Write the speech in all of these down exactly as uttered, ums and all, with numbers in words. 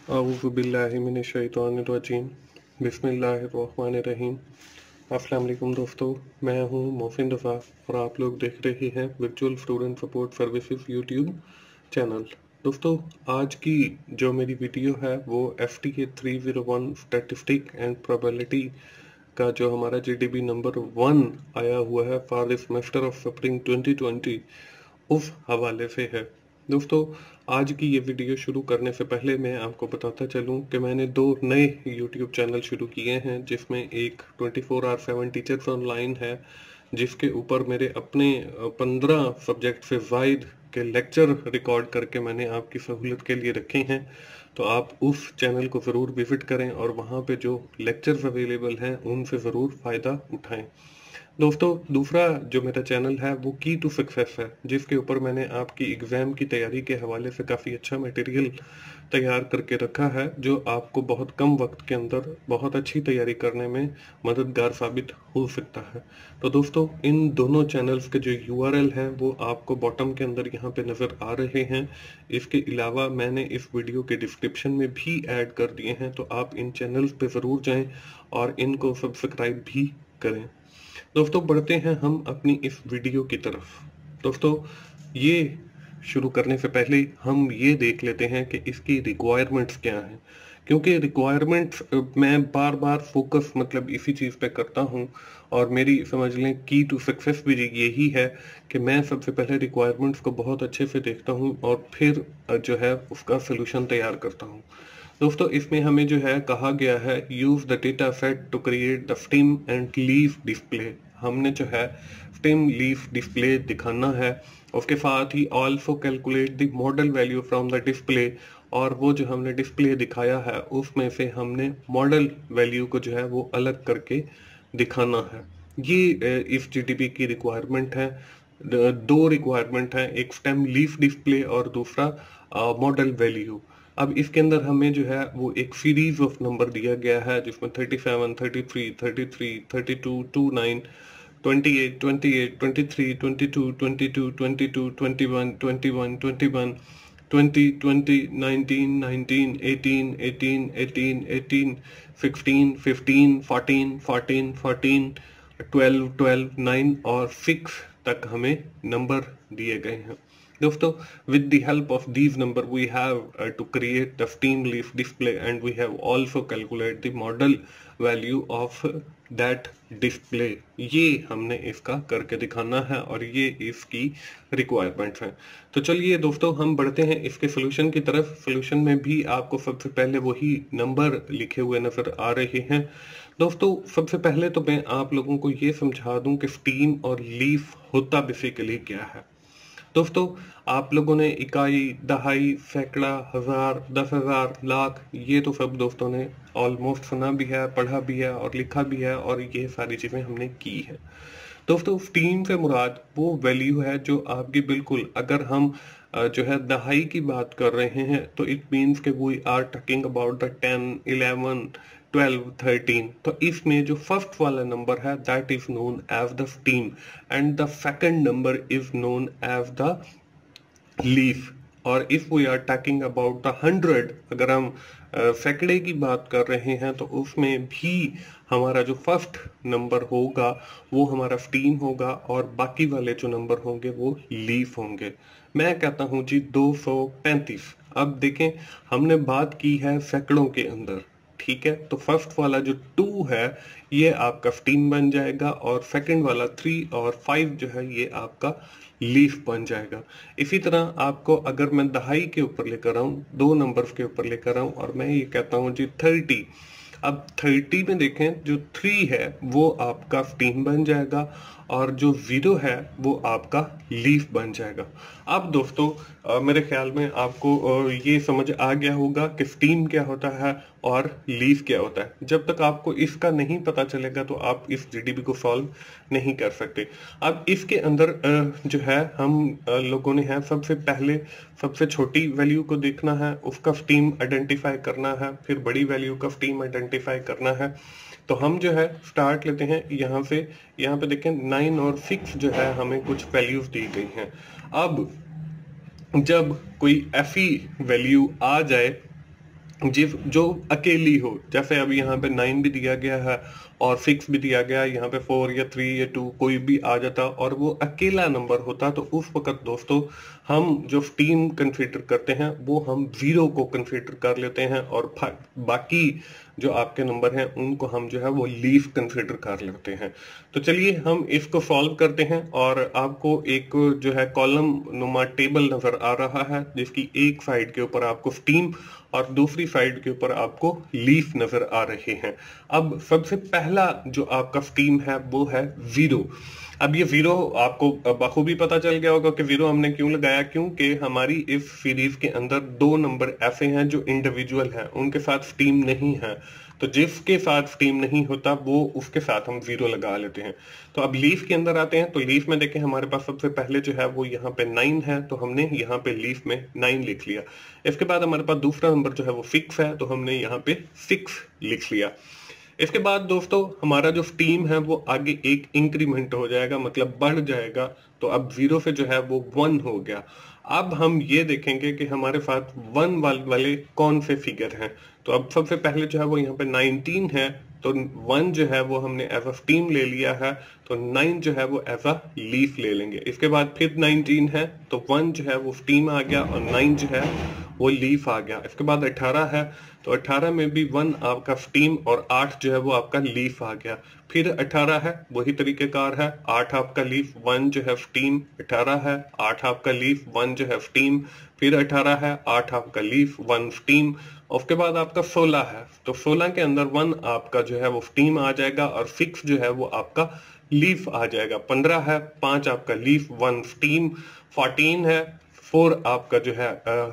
अऊज़ु बिल्लाहि मिनश शैतानिर रजीम बिस्मिल्लाहिर्रहमानिर्रहीम। अस्सलाम वालेकुम दोस्तों, मैं हूं मोहसिन रफ़ा और आप लोग देख रहे हैं virtual student support services YouTube channel. दोस्तों, आज की जो मेरी वीडियो है वो F T A three zero one statistic and probability का जो हमारा G D B number one आया हुआ है for the semester of spring twenty twenty, उस हवाले से है। दोस्तों, आज की ये वीडियो शुरू करने से पहले मैं आपको बताता चलूं कि मैंने दो नए यूट्यूब चैनल शुरू किए हैं, जिसमें एक twenty four hour seven teachers online है, जिसके ऊपर मेरे अपने पंद्रह सब्जेक्ट से वाइड के लेक्चर रिकॉर्ड करके मैंने आपकी सहूलत के लिए रखे हैं। तो आप उस चैनल को ज़रूर विजिट करें और वहाँ पे जो लेक्चर्स अवेलेबल हैं उनसे ज़रूर फ़ायदा उठाएं। दोस्तों, दूसरा जो मेरा चैनल है वो की टू सक्सेस है, जिसके ऊपर मैंने आपकी एग्ज़ाम की तैयारी के हवाले से काफ़ी अच्छा मटेरियल तैयार करके रखा है, जो आपको बहुत कम वक्त के अंदर बहुत अच्छी तैयारी करने में मददगार साबित हो सकता है। तो दोस्तों, इन दोनों चैनल्स के जो यू आर एल हैं वो आपको बॉटम के अंदर यहाँ पे नज़र आ रहे हैं। इसके अलावा मैंने इस वीडियो के डिस्क्रिप्शन में भी ऐड कर दिए हैं, तो आप इन चैनल्स पे ज़रूर जाएं और इनको सब्सक्राइब भी करें। दोस्तों, बढ़ते हैं हम अपनी इस वीडियो की तरफ। दोस्तों, ये शुरू करने से पहले हम ये देख लेते हैं कि इसकी रिक्वायरमेंट्स क्या हैं, क्योंकि रिक्वायरमेंट्स मैं बार बार फोकस मतलब इसी चीज़ पे करता हूँ और मेरी समझ लें की टू सक्सेस भी यही है कि मैं सबसे पहले रिक्वायरमेंट्स को बहुत अच्छे से देखता हूँ और फिर जो है उसका सोल्यूशन तैयार करता हूँ। दोस्तों, इसमें हमें जो है कहा गया है use the data set to create the stem and leaf display. हमने जो है स्टीम लीफ डिस्प्ले दिखाना है, उसके साथ ही also calculate the modal value from the display, और वो जो हमने डिस्प्ले दिखाया है उसमें से हमने मॉडल वैल्यू को जो है वो अलग करके दिखाना है। ये इस जी डी बी की रिक्वायरमेंट है। दो रिक्वायरमेंट है, एक स्टेम लीफ डिस्प्ले और दूसरा मॉडल वैल्यू। अब इसके अंदर हमें जो है वो एक सीरीज ऑफ नंबर दिया गया है, जिसमें thirty seven, thirty three, thirty three, thirty two, twenty nine, twenty eight, twenty eight, twenty three, twenty two, twenty two, twenty two, twenty one, twenty one, twenty one, twenty, twenty, nineteen, nineteen, eighteen, eighteen, eighteen, eighteen, sixteen, fifteen, fourteen, fourteen, fourteen, twelve, twelve, nine और six तक हमें number दिए गए हैं। दोस्तों, with the help of these number we have uh, to create the steam leaf display, and we have also calculate the model value of that display। ये हमने इसका करके दिखाना है और ये इसकी रिक्वायरमेंट है। तो चलिए दोस्तों, हम बढ़ते हैं इसके सोल्यूशन की तरफ। सोल्यूशन में भी आपको सबसे पहले वही नंबर लिखे हुए नजर आ रहे हैं। दोस्तों, सबसे पहले तो मैं आप लोगों को ये समझा दूं कि स्टीम और लीफ होता बेसिकली क्या है। दोस्तों, आप लोगों ने इकाई, दहाई, सैकड़ा, हजार, दस हजार, लाख, ये तो सब दोस्तों ने ऑलमोस्ट सुना भी है, पढ़ा भी है और लिखा भी है, और ये सारी चीज़ें हमने की है। दोस्तों, स्टीम से मुराद वो वैल्यू है जो आपकी बिल्कुल, अगर हम जो है दहाई की बात कर रहे हैं तो इट मीन्स के we are talking about the ten, eleven, twelve, thirteen. तो इसमें जो फर्स्ट वाला नंबर है that is known as the stem and the second number is known as the leaf. और if we are talking about the hundred, अगर हम सैकड़े की बात कर रहे हैं तो उसमें भी हमारा जो फर्स्ट नंबर होगा वो हमारा स्टीम होगा और बाकी वाले जो नंबर होंगे वो लीफ होंगे। मैं कहता हूं जी दो सौ पैंतीस। अब देखें, हमने बात की है सैकड़ों के अंदर, ठीक है, तो फर्स्ट वाला जो टू है ये आपका स्टीम बन जाएगा और सेकंड वाला थ्री और फाइव जो है ये आपका लीफ बन जाएगा। इसी तरह आपको अगर मैं दहाई के ऊपर लेकर आऊं, दो नंबर्स के ऊपर लेकर आऊं और मैं ये कहता हूं जी थर्टी, अब थर्टी में देखें जो थ्री है वो आपका स्टीम बन जाएगा और जो जीरो है वो आपका लीफ बन जाएगा। अब दोस्तों, आ, मेरे ख्याल में आपको आ, ये समझ आ गया होगा कि स्टीम क्या होता है और लीफ क्या होता है। जब तक आपको इसका नहीं पता चलेगा तो आप इस जी डी बी को सॉल्व नहीं कर सकते। अब इसके अंदर आ, जो है हम आ, लोगों ने है सबसे पहले सबसे छोटी वैल्यू को देखना है, उसका स्टीम आइडेंटिफाई करना है, फिर बड़ी वैल्यू का स्टीम आइडेंटिफाई करना है। तो हम जो है स्टार्ट लेते हैं यहाँ से। यहाँ पे देखें नाइन और सिक्स जो है हमें कुछ वैल्यूज दी गई हैं। अब जब कोई ऐसी वैल्यू आ जाए जिस जो अकेली हो, जैसे अभी यहाँ पे नाइन भी दिया गया है और सिक्स भी दिया गया है, यहाँ पे फोर या थ्री या टू कोई भी आ जाता और वो अकेला नंबर होता, तो उस वक्त दोस्तों हम जो टीम कंसीडर करते हैं वो हम जीरो को कंसीडर कर लेते हैं और बाकी जो आपके नंबर हैं उनको हम जो है वो लीफ कंसीडर कर लेते हैं। तो चलिए हम इसको सॉल्व करते हैं और आपको एक जो है कॉलम नुमा टेबल नजर आ रहा है जिसकी एक साइड के ऊपर आपको टीम और दूसरी साइड के ऊपर आपको लीफ नजर आ रहे हैं। अब सबसे पहला जो आपका स्टीम है वो है जीरो। अब ये जीरो आपको बखूबी पता चल गया होगा कि जीरो हमने क्यों लगाया, क्योंकि हमारी इस सीरीज के अंदर दो नंबर ऐसे हैं जो इंडिविजुअल हैं, उनके साथ स्टीम नहीं है, तो जिसके साथ स्टीम नहीं होता वो उसके साथ हम जीरो लगा लेते हैं। तो अब लीफ के अंदर आते हैं, तो लीफ में देखें हमारे पास सबसे पहले जो है वो यहाँ पे नाइन है, तो हमने यहाँ पे लीफ में नाइन लिख लिया। इसके बाद हमारे पास दूसरा नंबर जो है वो सिक्स है, तो हमने यहाँ पे सिक्स लिख लिया। इसके बाद दोस्तों हमारा जो स्टीम है वो आगे एक इंक्रीमेंट हो जाएगा, मतलब बढ़ जाएगा, तो अब जीरो से जो है वो वन हो गया। अब हम ये देखेंगे कि हमारे साथ वन वाले कौन से फिगर हैं। तो अब सबसे पहले जो है वो यहाँ पे नाइनटीन है, तो वन जो है वो हमने एज अ स्टीम ले लिया है, तो नाइन जो है वो एज अ लीफ ले लेंगे। इसके बाद फिर नाइनटीन है, तो वन जो है वो स्टीम आ गया और नाइन जो है वो लीफ आ गया। इसके बाद अठारह है, तो अठारह में भी वन आपका स्टीम और आठ जो है वो आपका लीफ आ गया। फिर अठारह है, वही तरीकेकार है, आठ आपका लीफ, वन जो है स्टीम, अठारह है, आठ आपका लीफ, वन जो है स्टीम, फिर अठारह है, आठ आपका लीफ, वन स्टीम। उसके बाद आपका सोलह है, तो सोलह के अंदर वन आपका जो है वो स्टीम आ जाएगा और सिक्स जो है वो आपका लीफ आ जाएगा। पंद्रह है, पांच आपका लीफ, वन स्टीम। फोर्टीन है, फोर आपका जो है आ,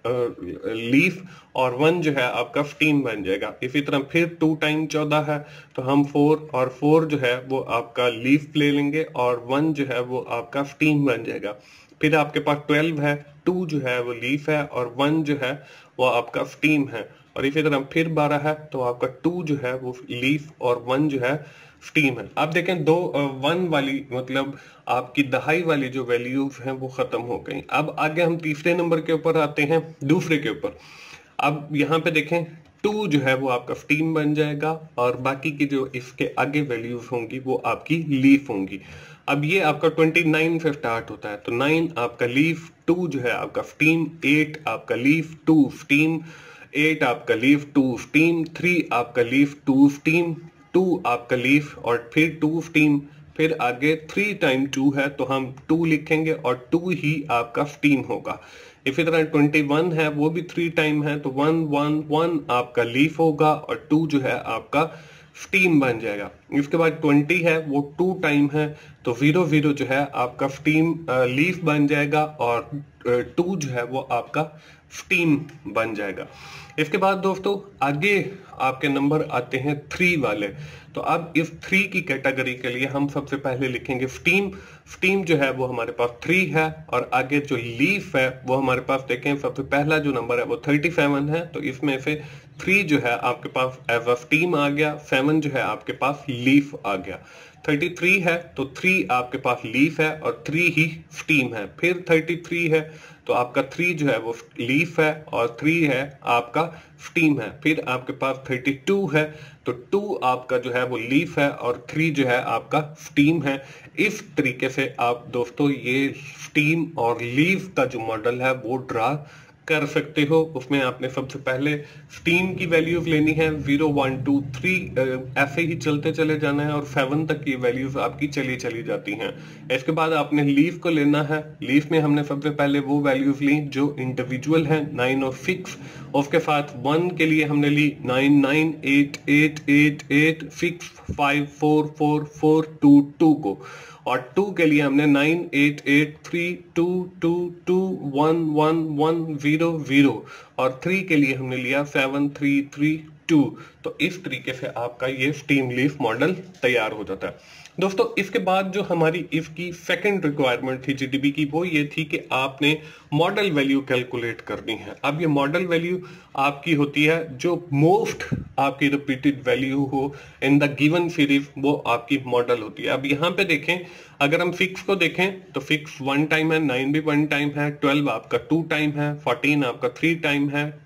लीफ और वन जो है आपका स्टीम बन जाएगा। इसी तरह फिर टू टाइम चौदह है, तो हम फोर और फोर जो है वो आपका लीफ ले लेंगे और वन जो है वो आपका स्टीम बन जाएगा। फिर आपके पास ट्वेल्व है, टू जो है वो लीफ है और वन जो है वो आपका स्टीम है। और इसी तरह फिर बारह है, तो आपका टू जो है वो लीफ और वन जो है स्टीम है। आप देखें दो वन वाली मतलब आपकी दहाई वाली जो वैल्यूज हैं वो खत्म हो गई। अब आगे हम तीसरे नंबर के ऊपर आते हैं, दूसरे के ऊपर। अब यहाँ पे देखें टू जो है वो आपका स्टीम बन जाएगा और बाकी की जो इसके आगे वैल्यूज होंगी वो आपकी लीफ होंगी। अब ये आपका उनतीस से स्टार्ट होता है, तो नाइन आपका लीफ, टू जो है आपका स्टीम, एट आपका लीफ, टू स्टीम, एट आपका लीफ, टू स्टीम, थ्री आपका लीफ, टू स्टीम, टू आपका लीफ और फिर टू स्टीम। फिर आगे थ्री टाइम टू है, तो हम टू लिखेंगे और टू ही आपका स्टीम होगा। इसी तरह इक्कीस है, वो भी थ्री टाइम है, तो वन वन वन आपका लीफ होगा और टू जो है आपका स्टीम बन जाएगा। इसके बाद ट्वेंटी है, वो टू टाइम है, तो जीरो जीरो जो है आपका स्टीम लीफ बन जाएगा और टू जो है वो आपका स्टीम बन जाएगा। इसके बाद दोस्तों आगे आपके नंबर आते हैं थ्री वाले। तो अब इस थ्री की कैटेगरी के लिए हम सबसे पहले लिखेंगे स्टीम। स्टीम जो है वो हमारे पास थ्री है और आगे जो लीफ है वो हमारे पास देखें सबसे पहला जो नंबर है वो थर्टी सेवन है, तो इसमें से थ्री जो है आपके पास एज अ स्टीम आ गया, सेवन जो है आपके पास लीफ आ गया। थर्टी थ्री है, तो थ्री आपके पास लीफ है और थ्री ही स्टीम है। फिर थर्टी थ्री है, तो आपका थ्री जो है वो लीफ है और थ्री है आपका स्टीम है। फिर आपके पास थर्टी टू है, तो टू आपका जो है वो लीफ है और थ्री जो है आपका स्टीम है। इस तरीके से आप दोस्तों ये स्टीम और लीफ का जो मॉडल है वो ड्रा कर सकते हो। उसमें आपने सबसे पहले स्टीम की वैल्यूज लेनी है, जीरो वन टू थ्री ऐसे ही चलते चले जाना है और सेवन तक की वैल्यूज आपकी चली चली जाती हैं। इसके बाद आपने लीफ को लेना है। लीफ में हमने सबसे पहले वो वैल्यूज ली जो इंडिविजुअल हैं, नाइन और सिक्स। उसके साथ वन के लिए हमने ली nine nine, eight eight eight eight, six five four four four two two को, और टू के लिए हमने nine eight eight three two two two one one one zero zero, और थ्री के लिए हमने लिया सेवन थ्री थ्री टू। तो इस तरीके से आपका ये स्टीम लीफ मॉडल तैयार हो जाता है। दोस्तों इसके बाद जो हमारी इसकी सेकंड रिक्वायरमेंट थी जीडीबी की, वो ये थी कि आपने मॉडल वैल्यू कैलकुलेट करनी है। अब ये मॉडल वैल्यू आपकी होती है जो मोस्ट आपकी रिपीटेड वैल्यू हो इन द गिवन सीरीज, वो आपकी मॉडल होती है। अब यहाँ पे देखें, अगर हम फिक्स को देखें तो फिक्स वन टाइम है, नाइन भी वन टाइम है, ट्वेल्व आपका टू टाइम है, फोर्टीन आपका थ्री टाइम है,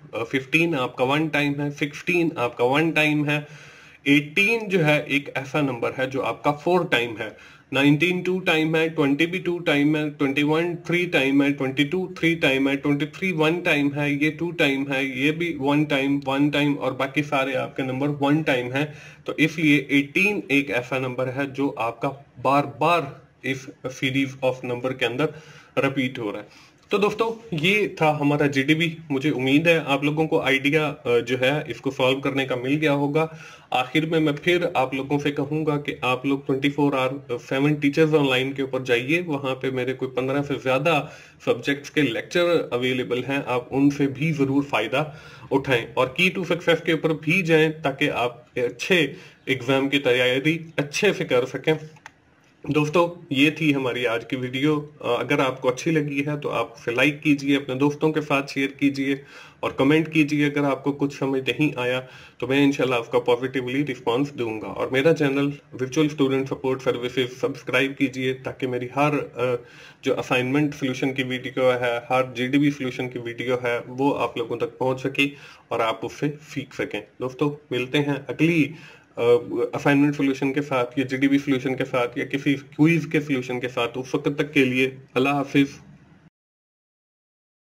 फिफ्टीन आपका वन टाइम है, सिक्सटीन आपका वन टाइम है, एटीन जो है एक ऐसा नंबर है जो आपका फोर टाइम है, नाइनटीन टू टाइम है, ट्वेंटी भी टू टाइम है, ट्वेंटी वन थ्री टाइम है, ट्वेंटी टू थ्री टाइम है, ट्वेंटी थ्री वन टाइम है, ये टू टाइम है, ये भी वन टाइम वन टाइम और बाकी सारे आपके नंबर वन टाइम है। तो इसलिए एटीन एक ऐसा नंबर है जो आपका बार बार इस सीरीज ऑफ नंबर के अंदर रिपीट हो रहा है। तो दोस्तों ये था हमारा जीडीबी। मुझे उम्मीद है आप लोगों को आइडिया जो है इसको सॉल्व करने का मिल गया होगा। आखिर में मैं फिर आप लोगों से कहूंगा कि आप लोग twenty four hour seven teachers online के ऊपर जाइए, वहां पे मेरे कोई पंद्रह से ज्यादा सब्जेक्ट्स के लेक्चर अवेलेबल हैं, आप उनसे भी जरूर फायदा उठाएं और की टू सक्सेस के ऊपर भी जाएं ताकि आप अच्छे एग्जाम की तैयारी अच्छे से कर सकें। दोस्तों ये थी हमारी आज की वीडियो। अगर आपको अच्छी लगी है तो आप उसे लाइक कीजिए, अपने दोस्तों के साथ शेयर कीजिए और कमेंट कीजिए। अगर आपको कुछ समझ नहीं आया तो मैं इंशाल्लाह आपका पॉजिटिवली रिस्पांस दूंगा। और मेरा channel virtual student support services subscribe कीजिए ताकि मेरी हर जो असाइनमेंट सोल्यूशन की वीडियो है, हर जीडीबी सोल्यूशन की वीडियो है, वो आप लोगों तक पहुंच सके और आप उससे सीख सकें। दोस्तों मिलते हैं अगली असाइनमेंट सोल्यूशन के साथ या जीडीबी सोल्यूशन के साथ या किसी क्विज के सोल्यूशन के साथ। उस वक्त तक के लिए अल्लाह हाफिज।